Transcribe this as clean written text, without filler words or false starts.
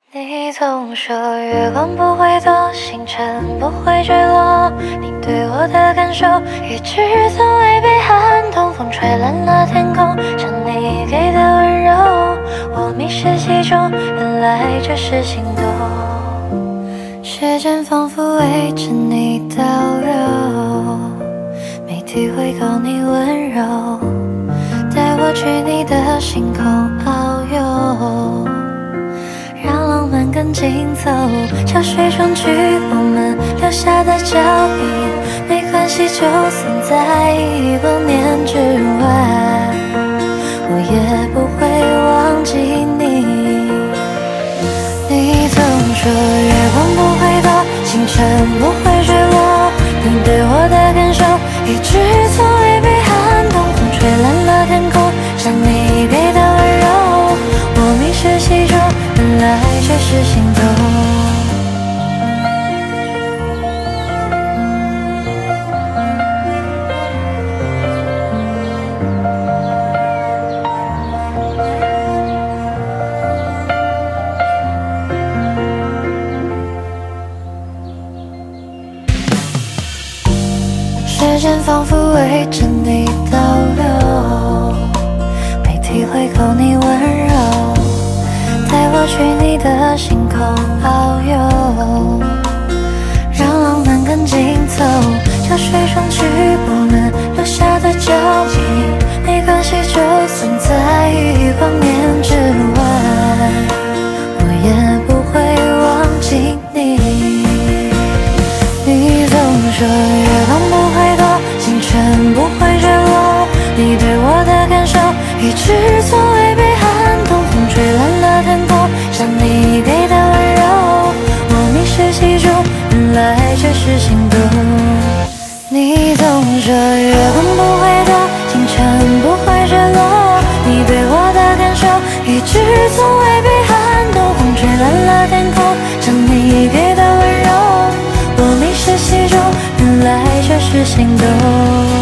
你总说月光不会躲，星辰不会坠落，你对我的感受一直从未被撼动。风吹烂了天空，像你给的温柔，我迷失其中，原来这是心动。时间仿佛围着你倒流，没体会够你温柔，带我去你的星空遨游，让浪漫更紧凑，潮水冲去我们留下的脚印，没关系，就算在亿光年之外，我也不会忘记你。你总说月光不会躲，星辰不会坠落，你对我的感受一直从未被撼动。风吹烂了天空，像你给的温柔，我迷失其中，原来这是心动。时间仿佛围着你倒流，没体会够你温柔，带我去你的星空遨游，让浪漫更紧凑，潮水冲去我们留下的脚印，没关系，就算在亿光年之外，我也不会忘记你。你总说月光不会躲，星辰不会坠落，你对我的感受一直从未被撼动。风吹烂了天空，像你给的温柔，我迷失其中，原来这是心动。你总说月光不会躲，星辰不会坠落，你对我的感受一直从未被撼动。风吹烂了天空，像你给的温柔，我迷失其中，原来这是心动。